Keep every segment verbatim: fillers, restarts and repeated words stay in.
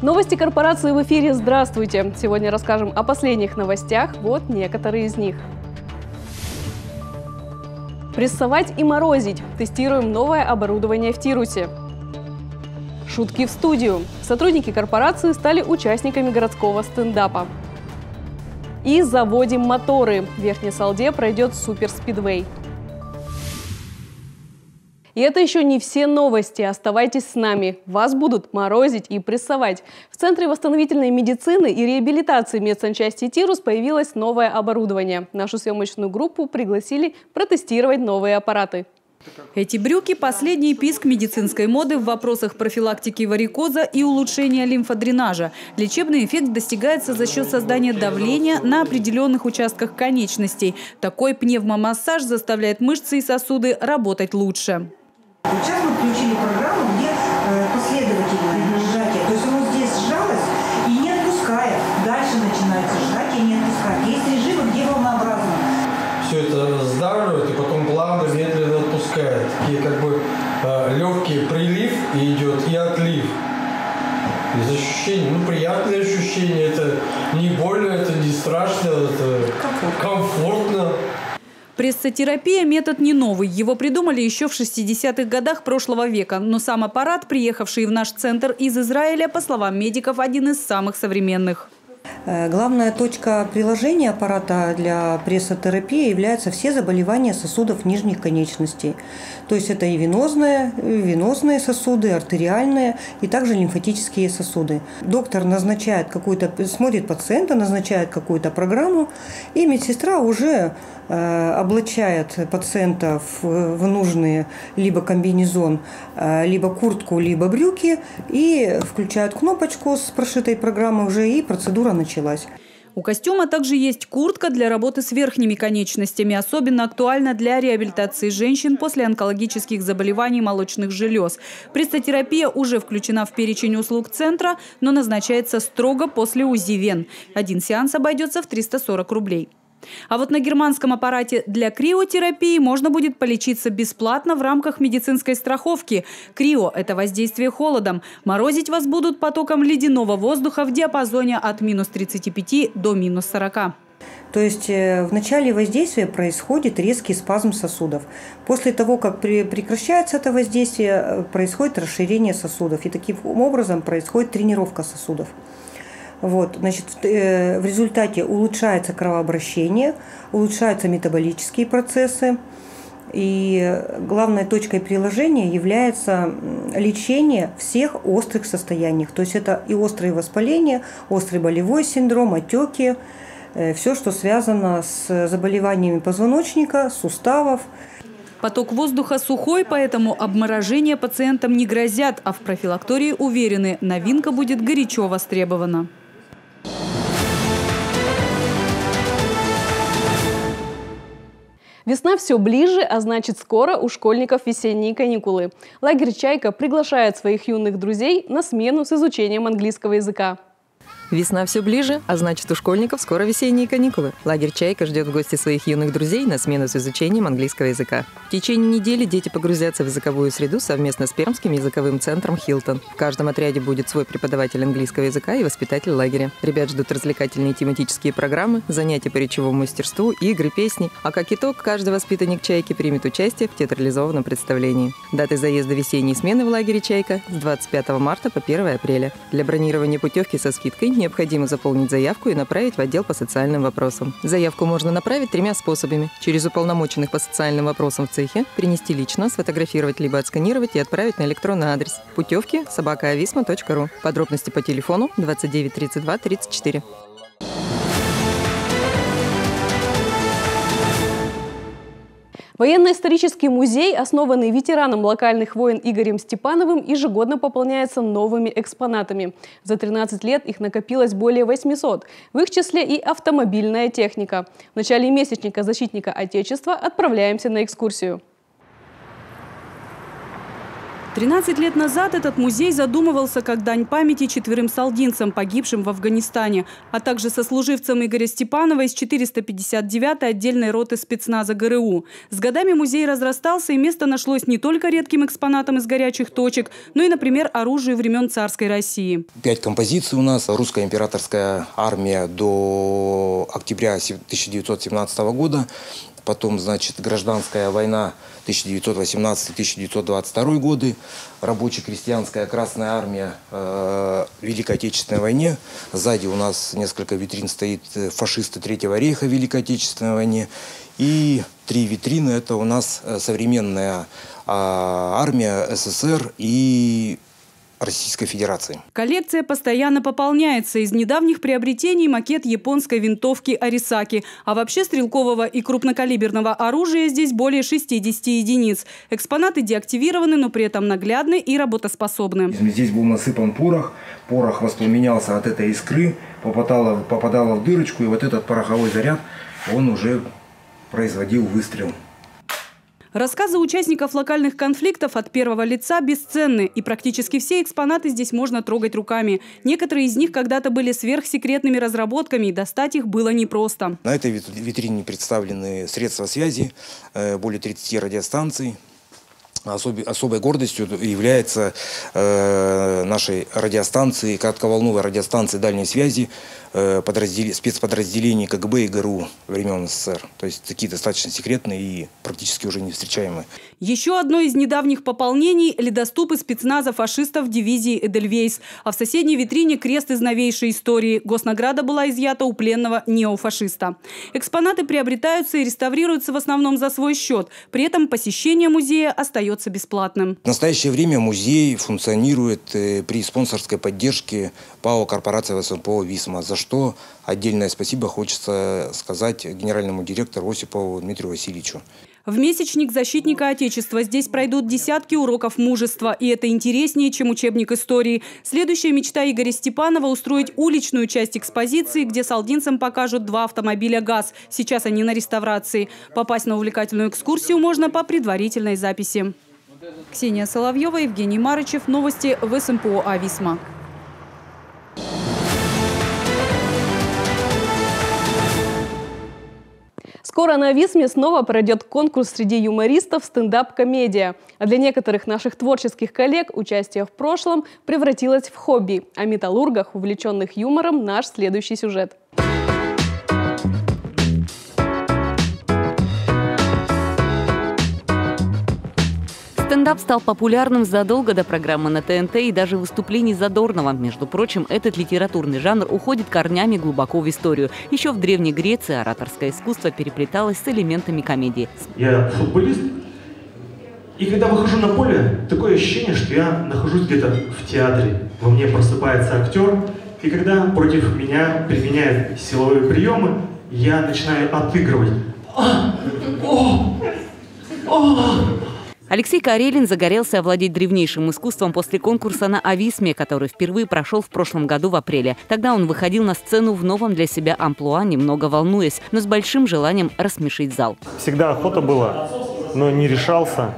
Новости корпорации в эфире. Здравствуйте! Сегодня расскажем о последних новостях. Вот некоторые из них. Прессовать и морозить. Тестируем новое оборудование в Тирусе. Шутки в студию. Сотрудники корпорации стали участниками городского стендапа. И заводим моторы. В Верхней Салде пройдет суперспидвей. И это еще не все новости. Оставайтесь с нами. Вас будут морозить и прессовать. В Центре восстановительной медицины и реабилитации медсанчасти Тирус появилось новое оборудование. Нашу съемочную группу пригласили протестировать новые аппараты. Эти брюки – последний писк медицинской моды в вопросах профилактики варикоза и улучшения лимфодренажа. Лечебный эффект достигается за счет создания давления на определенных участках конечностей. Такой пневмомассаж заставляет мышцы и сосуды работать лучше. Сейчас мы включили программу, где последовательное сжатие. То есть оно здесь сжалось и не отпускает. Дальше начинается сжатие и не отпускает. Есть режимы, где волнообразно. Все это сдавливает и потом плавно, медленно отпускает. И как бы э, легкий прилив и идет, и отлив. Из ощущений, ну приятные ощущения, это не больно, это не страшно, это комфортно. Прессотерапия – метод не новый. Его придумали еще в шестидесятых годах прошлого века. Но сам аппарат, приехавший в наш центр из Израиля, по словам медиков, один из самых современных. Главная точка приложения аппарата для прессотерапии являются все заболевания сосудов нижних конечностей. То есть это и венозные, венозные сосуды, артериальные и также лимфатические сосуды. Доктор назначает какую-то, смотрит пациента, назначает какую-то программу, и медсестра уже э, облачает пациента в, в нужные либо комбинезон, э, либо куртку, либо брюки, и включает кнопочку с прошитой программой уже, и процедура началась. У костюма также есть куртка для работы с верхними конечностями. Особенно актуальна для реабилитации женщин после онкологических заболеваний молочных желез. Прессотерапия уже включена в перечень услуг центра, но назначается строго после УЗИ вен. Один сеанс обойдется в триста сорок рублей. А вот на германском аппарате для криотерапии можно будет полечиться бесплатно в рамках медицинской страховки. Крио – это воздействие холодом. Морозить вас будут потоком ледяного воздуха в диапазоне от минус тридцати пяти до минус сорока. То есть в начале воздействия происходит резкий спазм сосудов. После того, как прекращается это воздействие, происходит расширение сосудов. И таким образом происходит тренировка сосудов. Вот, значит, в результате улучшается кровообращение, улучшаются метаболические процессы. И главной точкой приложения является лечение всех острых состояний. То есть это и острые воспаления, острый болевой синдром, отеки, все, что связано с заболеваниями позвоночника, суставов. Поток воздуха сухой, поэтому обморожения пациентам не грозят, а в профилактории уверены, новинка будет горячо востребована. Весна все ближе, а значит, скоро у школьников весенние каникулы. Лагерь «Чайка» приглашает своих юных друзей на смену с изучением английского языка. Весна все ближе, а значит, у школьников скоро весенние каникулы. Лагерь «Чайка» ждет в гости своих юных друзей на смену с изучением английского языка. В течение недели дети погрузятся в языковую среду совместно с Пермским языковым центром «Хилтон». В каждом отряде будет свой преподаватель английского языка и воспитатель лагеря. Ребят ждут развлекательные тематические программы, занятия по речевому мастерству, игры, песни. А как итог, каждый воспитанник «Чайки» примет участие в театрализованном представлении. Даты заезда весенней смены в лагере «Чайка» с двадцать пятого марта по первое апреля. Для бронирования путевки со скидкой необходимо заполнить заявку и направить в отдел по социальным вопросам. Заявку можно направить тремя способами. Через уполномоченных по социальным вопросам в цехе, принести лично, сфотографировать либо отсканировать и отправить на электронный адрес. Путевки собака ависма точка ру. Подробности по телефону двадцать девять тридцать два тридцать четыре. Военно-исторический музей, основанный ветераном локальных войн Игорем Степановым, ежегодно пополняется новыми экспонатами. За тринадцать лет их накопилось более восьмисот, в их числе и автомобильная техника. В начале месячника защитника Отечества отправляемся на экскурсию. тринадцать лет назад этот музей задумывался как дань памяти четверым салдинцам, погибшим в Афганистане, а также сослуживцам Игоря Степанова из четыреста пятьдесят девятой отдельной роты спецназа ГРУ. С годами музей разрастался, и место нашлось не только редким экспонатам из горячих точек, но и, например, оружию времен царской России. Пять композиций у нас. Русская императорская армия до октября тысяча девятьсот семнадцатого года. Потом, значит, гражданская война тысяча девятьсот восемнадцатый — тысяча девятьсот двадцать второй годы, рабоче-крестьянская Красная армия э, в Великой Отечественной войне. Сзади у нас несколько витрин стоит фашисты Третьего рейха в Великой Отечественной войне. И три витрины – это у нас современная э, армия СССР и Российской Федерации. Коллекция постоянно пополняется. Из недавних приобретений макет японской винтовки Арисаки. А вообще стрелкового и крупнокалиберного оружия здесь более шестидесяти единиц. Экспонаты деактивированы, но при этом наглядны и работоспособны. Здесь был насыпан порох. Порох воспламенялся от этой искры, попадало, попадало в дырочку, и вот этот пороховой заряд, он уже производил выстрел. Рассказы участников локальных конфликтов от первого лица бесценны, и практически все экспонаты здесь можно трогать руками. Некоторые из них когда-то были сверхсекретными разработками, и достать их было непросто. На этой витрине представлены средства связи, более тридцати радиостанций. Особой, особой гордостью является э, нашей радиостанции, коротковолновой радиостанции дальней связи, э, подраздел... спецподразделений КГБ и ГРУ времен СССР. То есть такие достаточно секретные и практически уже не встречаемые. Еще одно из недавних пополнений – ледоступы спецназа фашистов дивизии «Эдельвейс». А в соседней витрине крест из новейшей истории. Госнаграда была изъята у пленного неофашиста. Экспонаты приобретаются и реставрируются в основном за свой счет. При этом посещение музея остается бесплатным. В настоящее время музей функционирует при спонсорской поддержке ПАО «Корпорация ВСМПО ВИСМА», за что отдельное спасибо хочется сказать генеральному директору Осипову Дмитрию Васильевичу. В месячник защитника Отечества здесь пройдут десятки уроков мужества. И это интереснее, чем учебник истории. Следующая мечта Игоря Степанова – устроить уличную часть экспозиции, где салдинцам покажут два автомобиля ГАЗ. Сейчас они на реставрации. Попасть на увлекательную экскурсию можно по предварительной записи. Ксения Соловьева, Евгений Марычев. Новости ВСМПО «Ависма». Скоро на Ависме снова пройдет конкурс среди юмористов «Стендап-комедия». А для некоторых наших творческих коллег участие в прошлом превратилось в хобби. О металлургах, увлеченных юмором, наш следующий сюжет. Стендап стал популярным задолго до программы на ТНТ и даже выступлений Задорнова. Между прочим, этот литературный жанр уходит корнями глубоко в историю. Еще в Древней Греции ораторское искусство переплеталось с элементами комедии. Я футболист, и когда выхожу на поле, такое ощущение, что я нахожусь где-то в театре. Во мне просыпается актер, и когда против меня применяют силовые приемы, я начинаю отыгрывать. А! О! О! Алексей Карелин загорелся овладеть древнейшим искусством после конкурса на Ависме, который впервые прошел в прошлом году в апреле. Тогда он выходил на сцену в новом для себя амплуа, немного волнуясь, но с большим желанием рассмешить зал. Всегда охота была, но не решался.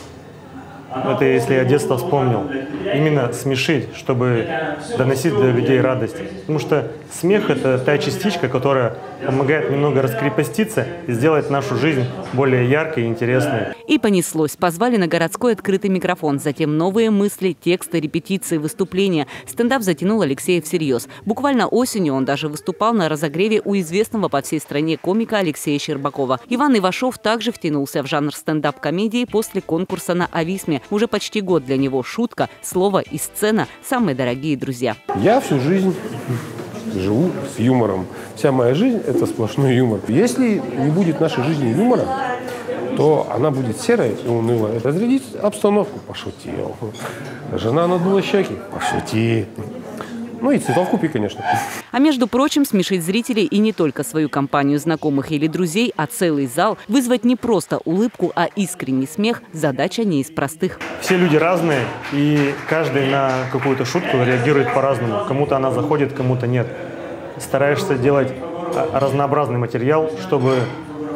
Это если я детство вспомнил. Именно смешить, чтобы доносить до людей радость. Потому что смех – это та частичка, которая помогает немного раскрепоститься и сделать нашу жизнь более яркой и интересной. И понеслось. Позвали на городской открытый микрофон. Затем новые мысли, тексты, репетиции, выступления. Стендап затянул Алексея всерьез. Буквально осенью он даже выступал на разогреве у известного по всей стране комика Алексея Щербакова. Иван Ивашов также втянулся в жанр стендап-комедии после конкурса на Ависме. Уже почти год для него шутка, слово и сцена – самые дорогие друзья. Я всю жизнь живу с юмором. Вся моя жизнь – это сплошной юмор. Если не будет в нашей жизни юмора, то она будет серой и унылой. Разрядить обстановку – пошутил. Жена надула щеки – пошути. Ну и цветов купи, конечно. А между прочим, смешить зрителей и не только свою компанию знакомых или друзей, а целый зал, вызвать не просто улыбку, а искренний смех – задача не из простых. Все люди разные, и каждый на какую-то шутку реагирует по-разному. Кому-то она заходит, кому-то нет. Стараешься делать разнообразный материал, чтобы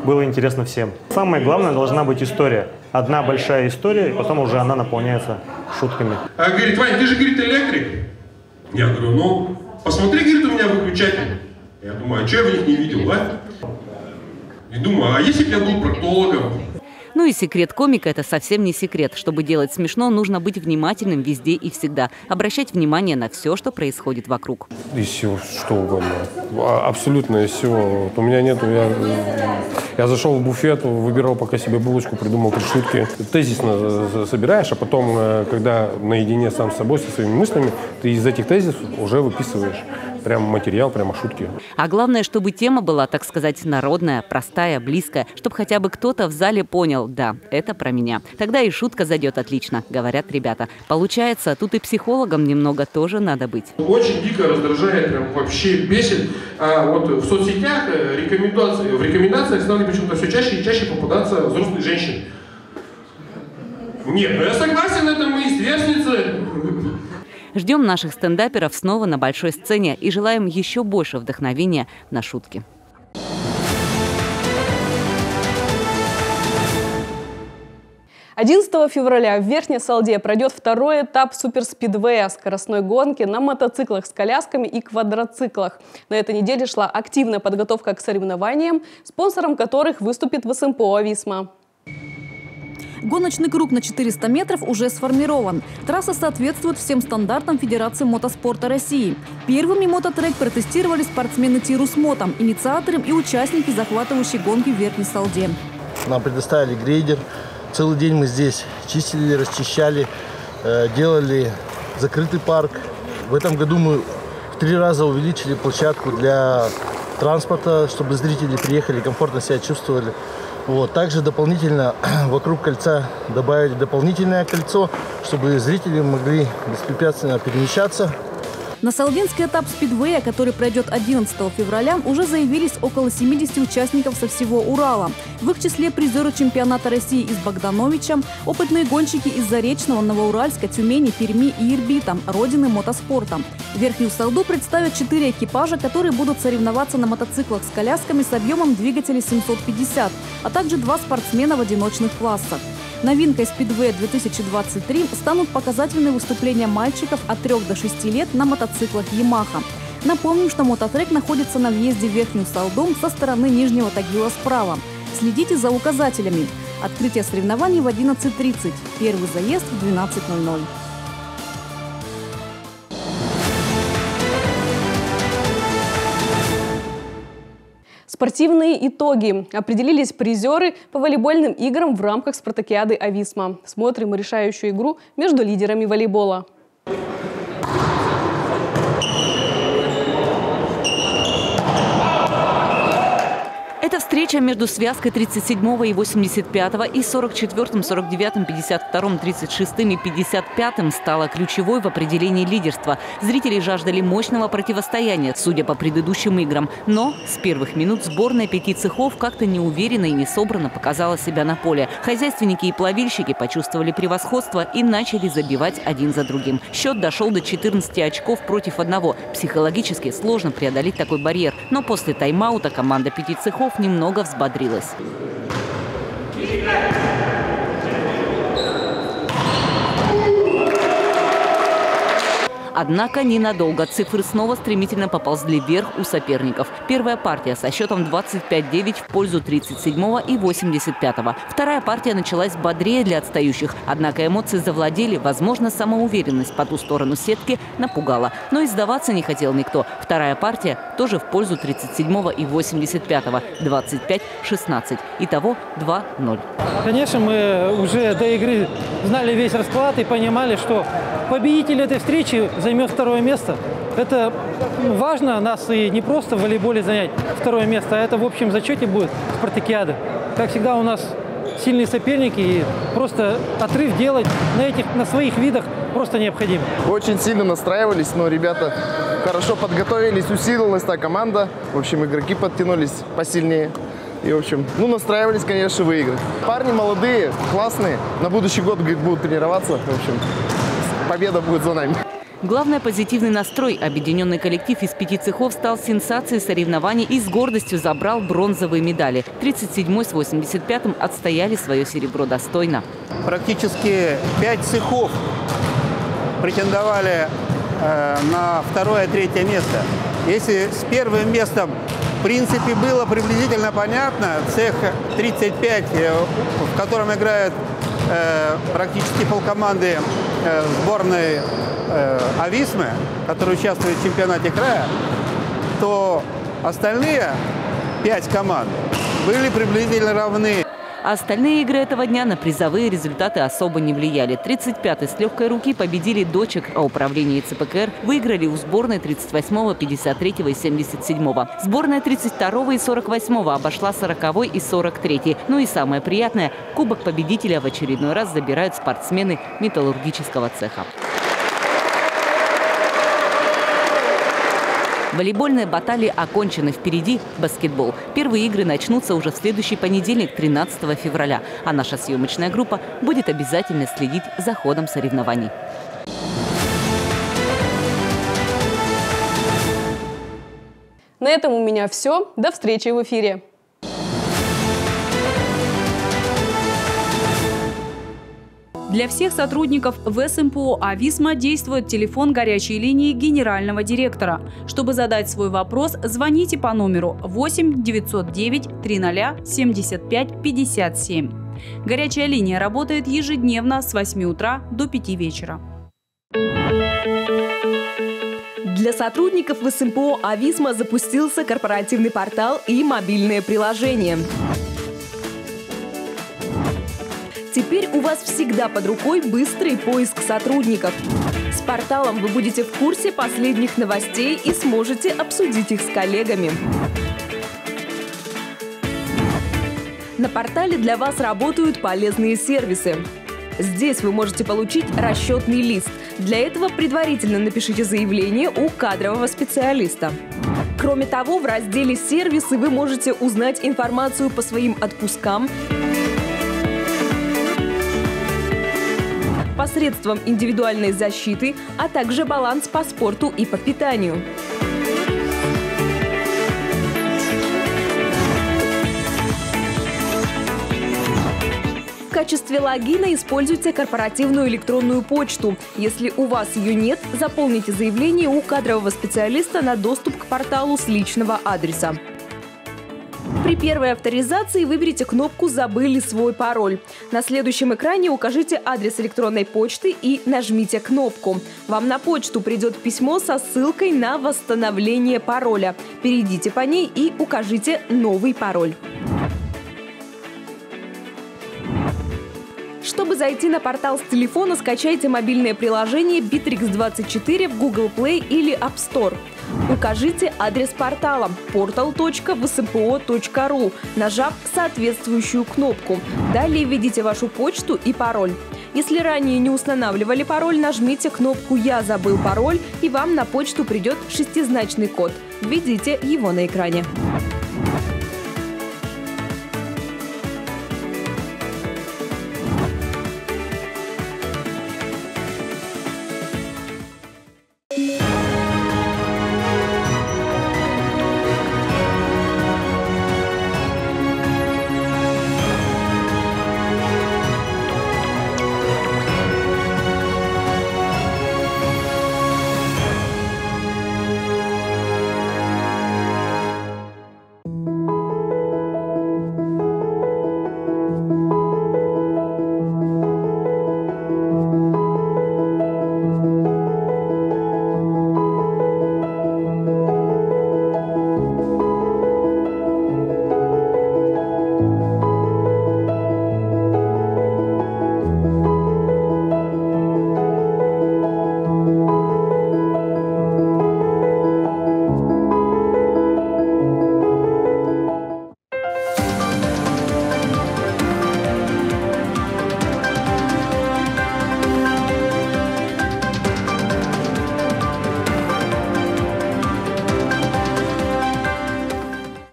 было интересно всем. Самое главное, должна быть история. Одна большая история, и потом уже она наполняется шутками. А говорит: Вань, ты же, говорит, электрик. Я говорю: ну, посмотри, говорит, у меня выключатель. Я думаю: а что я в них не видел, да? И думаю: а если бы я был проктологом? Ну и секрет комика – это совсем не секрет. Чтобы делать смешно, нужно быть внимательным везде и всегда. Обращать внимание на все, что происходит вокруг. Из всего, что угодно. Абсолютно из всего. Вот у меня нету. Я, я зашел в буфет, выбирал пока себе булочку, придумал три шутки. Тезисно собираешь, а потом, когда наедине сам с собой, со своими мыслями, ты из этих тезисов уже выписываешь прям материал, прямо шутки. А главное, чтобы тема была, так сказать, народная, простая, близкая, чтобы хотя бы кто-то в зале понял: да, это про меня. Тогда и шутка зайдет отлично, говорят ребята. Получается, тут и психологам немного тоже надо быть. Очень дико раздражает, прям вообще бесит. А вот в соцсетях рекомендации, в рекомендациях стали почему-то все чаще и чаще попадаться взрослые женщины. Нет, ну я согласен, это мои сверстницы. Ждем наших стендаперов снова на большой сцене и желаем еще больше вдохновения на шутки. одиннадцатого февраля в Верхней Салде пройдет второй этап суперспидвея – скоростной гонки на мотоциклах с колясками и квадроциклах. На этой неделе шла активная подготовка к соревнованиям, спонсором которых выступит ВСМПО «Висма». Гоночный круг на четыреста метров уже сформирован. Трасса соответствует всем стандартам Федерации мотоспорта России. Первыми мототрек протестировали спортсмены Тирус Мото, инициаторы и участники захватывающей гонки в Верхней Салде. Нам предоставили грейдер. Целый день мы здесь чистили, расчищали, делали закрытый парк. В этом году мы в три раза увеличили площадку для транспорта, чтобы зрители приехали, комфортно себя чувствовали. Вот. Также дополнительно вокруг кольца добавили дополнительное кольцо, чтобы зрители могли беспрепятственно перемещаться. На салдинский этап спидвея, который пройдет одиннадцатого февраля, уже заявились около семидесяти участников со всего Урала. В их числе призеры чемпионата России из Богдановича, опытные гонщики из Заречного, Новоуральска, Тюмени, Перми и Ирбита, родины мотоспорта. Верхнюю Салду представят четыре экипажа, которые будут соревноваться на мотоциклах с колясками с объемом двигателя семьсот пятьдесят, а также два спортсмена в одиночных классах. Новинкой спидвея две тысячи двадцать три станут показательные выступления мальчиков от трёх до шести лет на мотоциклах «Ямаха». Напомним, что мототрек находится на въезде в Верхнюю Салду со стороны Нижнего Тагила справа. Следите за указателями. Открытие соревнований в одиннадцать тридцать. Первый заезд в двенадцать ноль ноль. Спортивные итоги. Определились призеры по волейбольным играм в рамках спартакиады «Ависма». Смотрим решающую игру между лидерами волейбола. Это встреча между связкой тридцать седьмого и восемьдесят пятого и сорок четвёртым, сорок девятым, пятьдесят вторым, тридцать шестым и пятьдесят пятым стала ключевой в определении лидерства. Зрители жаждали мощного противостояния, судя по предыдущим играм. Но с первых минут сборная пяти цехов как-то неуверенно и несобранно показала себя на поле. Хозяйственники и плавильщики почувствовали превосходство и начали забивать один за другим. Счет дошел до четырнадцати очков против одного. Психологически сложно преодолеть такой барьер. Но после тайм-аута команда пяти цехов немного взбодрилась. Однако ненадолго. Цифры снова стремительно поползли вверх у соперников. Первая партия со счетом двадцать пять девять в пользу тридцать седьмого и восемьдесят пятого. Вторая партия началась бодрее для отстающих. Однако эмоции завладели. Возможно, самоуверенность по ту сторону сетки напугала. Но и сдаваться не хотел никто. Вторая партия тоже в пользу тридцать седьмого и восемьдесят пятого. двадцать пять шестнадцать. Итого два ноль. Конечно, мы уже до игры знали весь расклад и понимали, что победитель этой встречи займет второе место. Это важно нас и не просто в волейболе занять второе место, а это в общем зачете будет спартакиады. Как всегда у нас сильные соперники, и просто отрыв делать на, этих, на своих видах просто необходим. Очень сильно настраивались, но ребята хорошо подготовились, усилилась та команда. В общем, игроки подтянулись посильнее. И, в общем, ну, настраивались, конечно, выиграть. Парни молодые, классные. На будущий год, говорит, будут тренироваться. В общем, победа будет за нами. Главное – позитивный настрой. Объединенный коллектив из пяти цехов стал сенсацией соревнований и с гордостью забрал бронзовые медали. тридцать седьмой с восемьдесят пятым отстояли свое серебро достойно. Практически пять цехов претендовали э, на второе, третье место. Если с первым местом, в принципе, было приблизительно понятно, цех тридцать пять, в котором играют э, практически полкоманды э, сборной э, Ависмы, которые участвуют в чемпионате края, то остальные пять команд были приблизительно равны. А остальные игры этого дня на призовые результаты особо не влияли. тридцать пятый с легкой руки победили дочек, а управление ЦПКР выиграли у сборной тридцать восьмого, пятьдесят третьего и семьдесят седьмого. Сборная тридцать второго и сорок восьмого обошла сороковой и сорок третий. Ну и самое приятное – кубок победителя в очередной раз забирают спортсмены металлургического цеха. Волейбольные баталии окончены. Впереди баскетбол. Первые игры начнутся уже в следующий понедельник, тринадцатого февраля. А наша съемочная группа будет обязательно следить за ходом соревнований. На этом у меня все. До встречи в эфире. Для всех сотрудников в СМПО «Ависма» действует телефон горячей линии генерального директора. Чтобы задать свой вопрос, звоните по номеру восемь девятьсот девять триста семьдесят пять пятьдесят семь. Горячая линия работает ежедневно с восьми утра до пяти вечера. Для сотрудников в СМПО «Ависма» запустился корпоративный портал и мобильное приложение. Теперь у вас всегда под рукой быстрый поиск сотрудников. С порталом вы будете в курсе последних новостей и сможете обсудить их с коллегами. На портале для вас работают полезные сервисы. Здесь вы можете получить расчетный лист. Для этого предварительно напишите заявление у кадрового специалиста. Кроме того, в разделе «Сервисы» вы можете узнать информацию по своим отпускам, посредством индивидуальной защиты, а также баланс по спорту и по питанию. В качестве логина используйте корпоративную электронную почту. Если у вас ее нет, заполните заявление у кадрового специалиста на доступ к порталу с личного адреса. При первой авторизации выберите кнопку «Забыли свой пароль». На следующем экране укажите адрес электронной почты и нажмите кнопку. Вам на почту придет письмо со ссылкой на восстановление пароля. Перейдите по ней и укажите новый пароль. Чтобы зайти на портал с телефона, скачайте мобильное приложение Битрикс двадцать четыре в Google Play или App Store. Укажите адрес портала портал точка вэ эс эм пэ о точка ру, нажав соответствующую кнопку. Далее введите вашу почту и пароль. Если ранее не устанавливали пароль, нажмите кнопку «Я забыл пароль» и вам на почту придет шестизначный код. Введите его на экране.